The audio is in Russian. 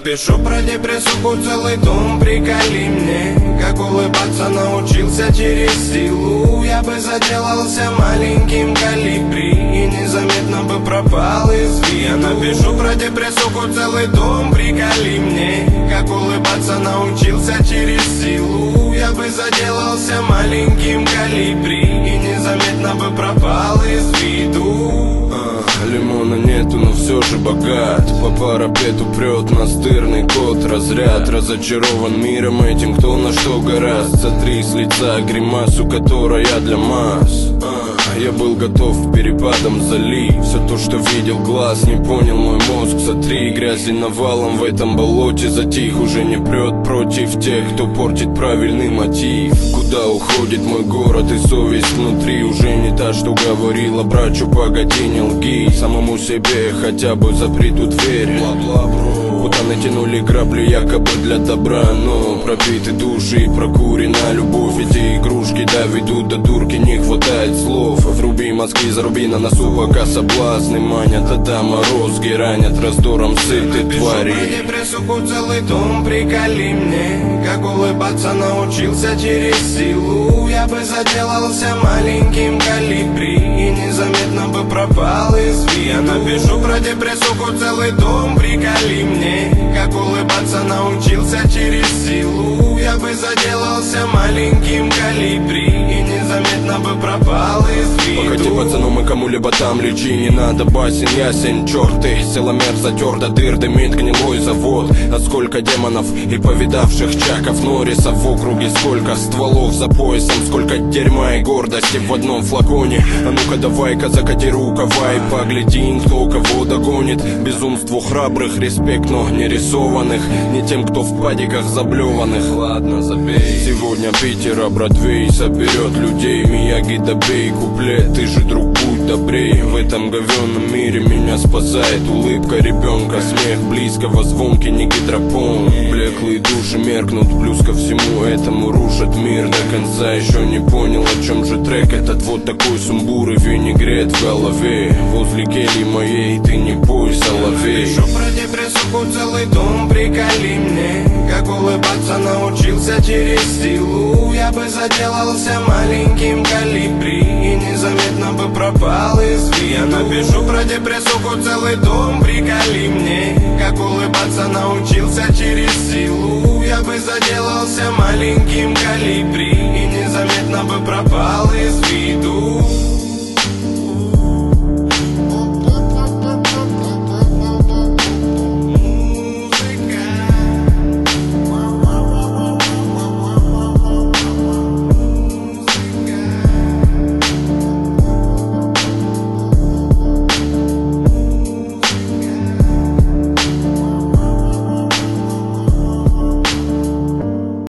напишу про депрессуху целый том, приколи мне. Как улыбаться научился через силу. Я бы заделался маленьким колибри и незаметно бы пропал из виду. Я напишу про депрессуху целый том, приколи мне. Как улыбаться научился через силу. Я бы заделался маленьким колибри и незаметно бы пропал из виду. Лимона нету, но все же богат. По парапету прет настырный кот. Разряд разочарован миром этим, кто на что гораст. Сотри с лица гримасу, которая для масс. Я был готов к перепадам залить. Все то, что видел глаз, не понял мой мозг. Сотри грязи навалом в этом болоте. Затих, уже не прет против тех, кто портит правильный мотив. Куда уходит мой город и совесть внутри? Уже не та, что говорила брачу, погоди, не лги. Самому себе хотя бы запри ту дверь. Куда натянули грабли якобы для добра, но пробиты души и прокурена любовь. Эти игрушки доведут до дурки, не хватает слов. Вруби мозги, заруби на носу, пока соблазны манят. Да морозки ранят раздором сытой твари. Напишу про депрессуху целый том, приколи мне. Как улыбаться научился через силу. Я бы заделался маленьким колибри и незаметно бы пропал из виду. Я напишу про депрессуху целый том, приколи мне. Как улыбаться научился через силу. Я бы заделался маленьким колибри и незаметно бы пропал из виду. Погоди, пацану, мы кому-либо там лечи. Не надо басен, ясен, черты. Силомер затер до дыр, дымит гнилой завод. А сколько демонов и повидавших чаков Норриса в округе. Сколько стволов за поясом, сколько дерьма и гордости в одном флаконе. А ну-ка давай-ка закати рукава и погляди, кто кого догонит. Безумству храбрых респект, но не рисованных. Не тем, кто в падиках заблеванных. Ладно, забей. Сегодня Питера Бродвей соберет людей. Мияги добей куплет, ты же друг, будь добрей. В этом говенном мире меня спасает улыбка ребенка. Смех близкого, звонкий, не гидропон. Блеклые души меркнут, плюс ко всему этому рушат мир. До конца еще не понял, о чем же трек этот. Вот такой сумбур и винегрет в голове. Возле кельи моей ты не пой, соловей. Напишу про депрессуху целый том, приколи мне. Как улыбаться научился через силу. Я бы заделался маленьким колибри и незаметно бы пропал из виду. Я напишу про депрессуху целый том, приколи мне. Как улыбаться научился через силу. Я бы заделался маленьким колибри и незаметно бы пропал из виду.